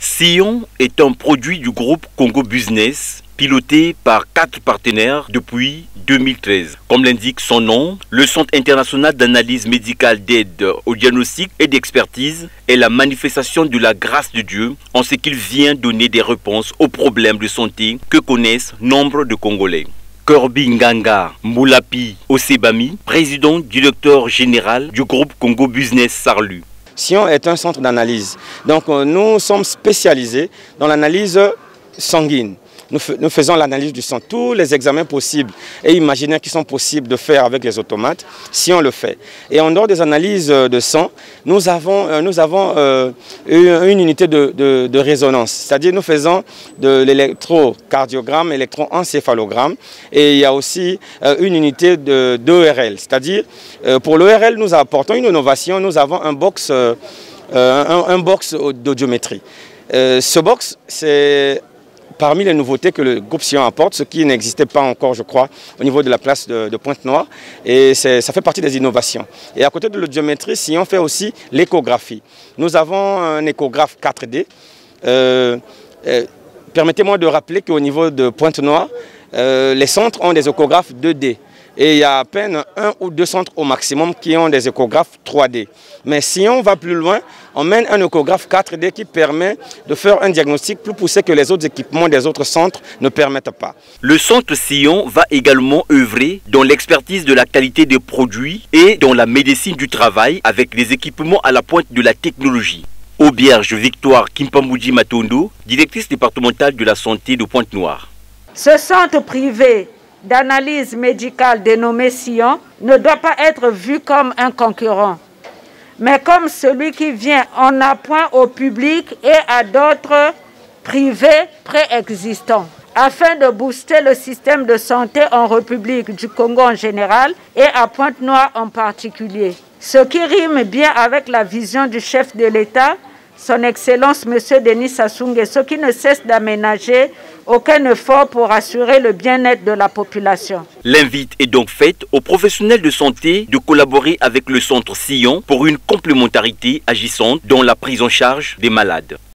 Sion est un produit du groupe Congo Business, piloté par 4 partenaires depuis 2013. Comme l'indique son nom, le Centre international d'analyse médicale d'aide au diagnostic et d'expertise est la manifestation de la grâce de Dieu en ce qu'il vient donner des réponses aux problèmes de santé que connaissent nombre de Congolais. Corby Nganga Moulapi Osebami, président directeur général du groupe Congo Business Sarlu. Sion est un centre d'analyse. Donc nous sommes spécialisés dans l'analyse sanguine. Nous faisons l'analyse du sang, tous les examens possibles et imaginaires qui sont possibles de faire avec les automates, si on le fait. Et en dehors des analyses de sang, nous avons une unité de résonance, c'est-à-dire nous faisons de l'électrocardiogramme, électroencéphalogramme, et il y a aussi une unité d'ERL, c'est-à-dire pour l'ERL nous apportons une innovation, nous avons un box d'audiométrie. Ce box, c'est parmi les nouveautés que le groupe Sion apporte, ce qui n'existait pas encore, je crois, au niveau de la place de Pointe-Noire. Et ça fait partie des innovations. Et à côté de l'audiométrie, Sion fait aussi l'échographie. Nous avons un échographe 4D. Permettez-moi de rappeler qu'au niveau de Pointe-Noire, les centres ont des échographes 2D. Et il y a à peine 1 ou 2 centres au maximum qui ont des échographes 3D. Mais si on va plus loin, on mène un échographe 4D qui permet de faire un diagnostic plus poussé que les autres équipements des autres centres ne permettent pas. Le centre Sion va également œuvrer dans l'expertise de la qualité des produits et dans la médecine du travail avec des équipements à la pointe de la technologie. Auberge Victoire Kimpamboudji Matondo, directrice départementale de la santé de Pointe-Noire. Ce centre privé d'analyse médicale dénommé Sion ne doit pas être vu comme un concurrent, mais comme celui qui vient en appoint au public et à d'autres privés préexistants, afin de booster le système de santé en République du Congo en général et à Pointe-Noire en particulier. Ce qui rime bien avec la vision du chef de l'État, son Excellence M. Denis Sassou Nguesso, qui ne cesse d'aménager aucun effort pour assurer le bien-être de la population. L'invite est donc faite aux professionnels de santé de collaborer avec le centre Sion pour une complémentarité agissante dans la prise en charge des malades.